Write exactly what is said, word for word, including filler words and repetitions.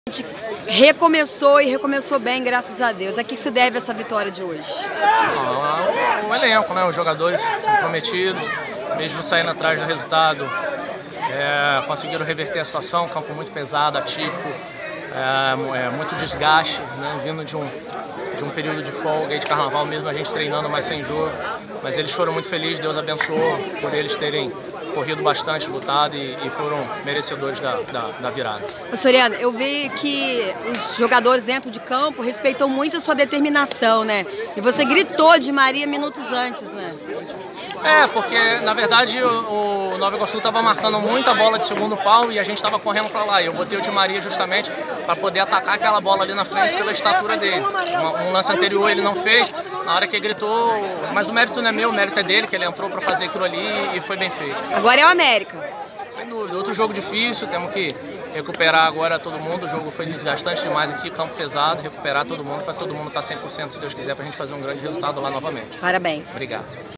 A gente recomeçou e recomeçou bem, graças a Deus. A que se deve essa vitória de hoje? Ah, o, o elenco, né? Os jogadores comprometidos, mesmo saindo atrás do resultado, é, conseguiram reverter a situação. Campo muito pesado, atípico, é, é, muito desgaste, né? Vindo de um, de um período de folga e de carnaval, mesmo a gente treinando, mas sem jogo. Mas eles foram muito felizes, Deus abençoou por eles terem corrido bastante, lutado e, e foram merecedores da, da, da virada. Ô, Soriano, eu vi que os jogadores dentro de campo respeitam muito a sua determinação, né? E você gritou de Maria minutos antes, né? É, porque na verdade o, o Nova Iguaçu estava marcando muita bola de segundo pau e a gente estava correndo para lá. E eu botei o Di Maria justamente para poder atacar aquela bola ali na frente pela estatura dele. Um, um lance anterior ele não fez, na hora que ele gritou, mas o mérito não é meu, o mérito é dele, que ele entrou para fazer aquilo ali e foi bem feito. Agora é o América. Sem dúvida, outro jogo difícil, temos que recuperar agora todo mundo. O jogo foi desgastante demais aqui, campo pesado, recuperar todo mundo para todo mundo estar cem por cento, se Deus quiser, para a gente fazer um grande resultado lá novamente. Parabéns. Obrigado.